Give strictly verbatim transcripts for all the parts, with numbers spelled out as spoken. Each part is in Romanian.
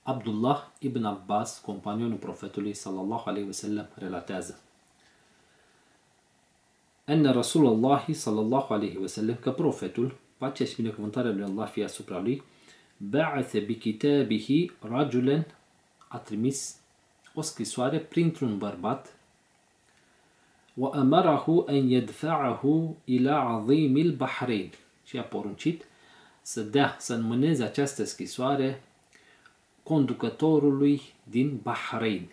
Abdullah ibn Abbas, companionul profetului sallallahu alaihi wasallam, relatează: Anna Rasulullah sallallahu alaihi wasallam, că profetul, pacea și binecuvântarea lui Allah fie asupra lui, ba'atha bi kitabihi rajulan, a trimis o scrisoare printr-un bărbat, wa amarahu an yadfa'ahu ila 'azim al-Bahrain, și a poruncit să dea, să înmâneze această scrisoare conducătorului din Bahrain.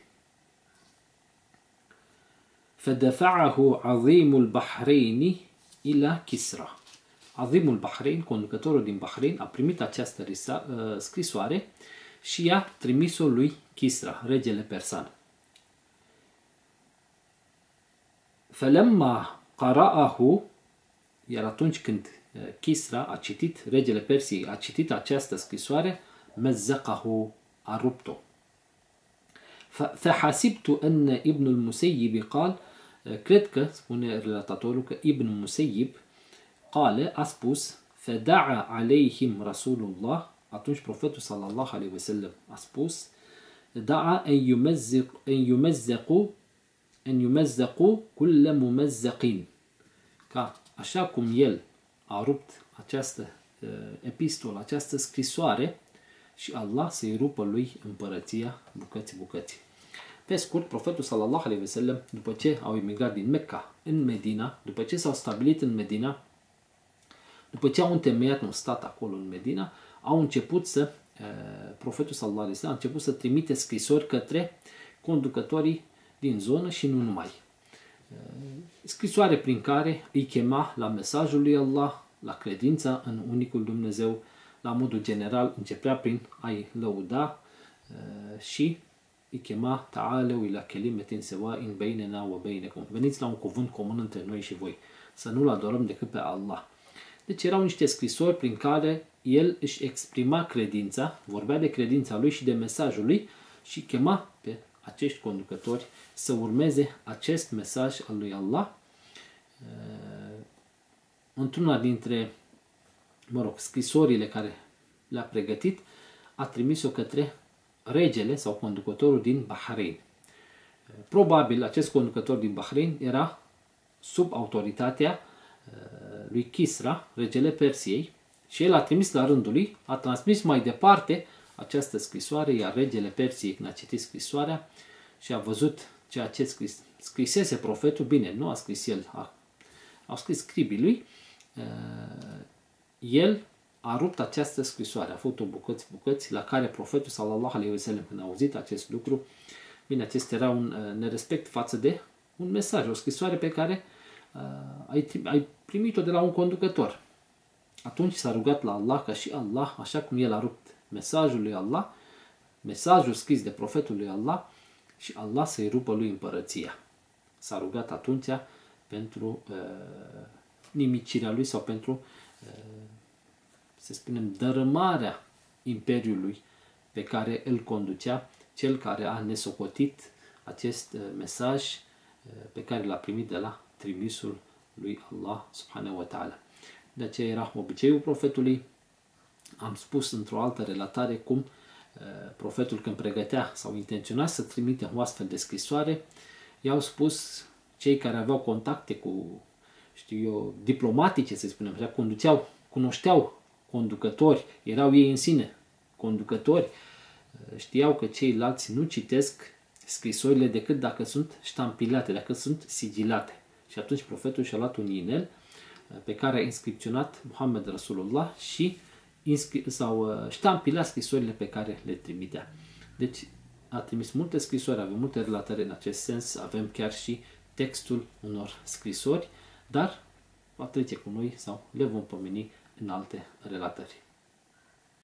Fadafa'ahu 'azim al-Bahrain ila Kisra. Azimul Bahrain, conducătorul din Bahrain, a primit această scrisoare și i-a trimis-o lui Kisra, regele persan. Falamma qara'ahu, iar atunci când Kisra a citit, regele Persiei a citit această scrisoare, mazzaqahu, a rupt-o. Fahasibtu anna Ibn al-Musayyib qal, cred că, spune relatatorul, că Ibn Musayyib qale, a spus, fada'a alayhim Rasulullah, atunci profetul sallallahu alaihi wasallam a spus, da'a an yumazziq an yumazzaqu an yumazzaqu kull mumazzaqin, ca așa cum el a rupt această uh, epistolă, această scrisoare, și Allah să-i rupă lui împărăția bucăți bucăți. Pe scurt, profetul sallallahu alaihi wasallam, după ce au emigrat din Mecca în Medina, după ce s-au stabilit în Medina, după ce au întemeiat un stat acolo în Medina, au început să, profetul sallallahu alaihi wasallam a început să trimite scrisori către conducătorii din zonă și nu numai. Scrisoare prin care îi chema la mesajul lui Allah, la credința în unicul Dumnezeu, la modul general începea prin a-i lăuda și îi chema ta'aleu ila kelimetin sawa'in bainana wa bainakum. Veniți la un cuvânt comun între noi și voi, să nu-L adorăm decât pe Allah. Deci erau niște scrisori prin care el își exprima credința, vorbea de credința lui și de mesajul lui și chema pe acești conducători să urmeze acest mesaj al lui Allah. Într-una dintre, mă rog, scrisorile care le-a pregătit, a trimis-o către regele sau conducătorul din Bahrain. Probabil acest conducător din Bahrain era sub autoritatea lui Kisra, regele Persiei, și el a trimis la rândul lui, a transmis mai departe această scrisoare, iar regele Persiei, când a citit scrisoarea și a văzut ceea ce scris, scrisese profetul, bine, nu a scris el, a, au scris scribii lui, el a rupt această scrisoare, a făcut-o bucăți, bucăți, la care profetul sallallahu alaihi wasallam, când a auzit acest lucru, bine, acesta era un nerespect față de un mesaj, o scrisoare pe care uh, ai, ai primit-o de la un conducător. Atunci s-a rugat la Allah ca și Allah, așa cum el a rupt mesajul lui Allah, mesajul scris de profetul lui Allah, și Allah să-i rupă lui împărăția. S-a rugat atunci pentru uh, nimicirea lui sau pentru, uh, să spunem, dărâmarea imperiului pe care îl conducea cel care a nesocotit acest uh, mesaj uh, pe care l-a primit de la trimisul lui Allah subhanahu wa ta'ala. De aceea era obiceiul profetului. Am spus într-o altă relatare cum uh, profetul, când pregătea sau intenționa să trimite o astfel de scrisoare, i-au spus cei care aveau contacte cu, știu eu, diplomatice, să spunem, așa, conduceau, cunoșteau conducători, erau ei în sine conducători, uh, știau că ceilalți nu citesc scrisorile decât dacă sunt ștampilate, dacă sunt sigilate. Și atunci profetul și-a luat un inel pe care a inscripționat Muhammed Rasulullah și sau ștampilat scrisorile pe care le trimitea. Deci a trimis multe scrisori, avem multe relatări în acest sens, avem chiar și textul unor scrisori, dar va trece cu noi sau le vom pomeni în alte relatări.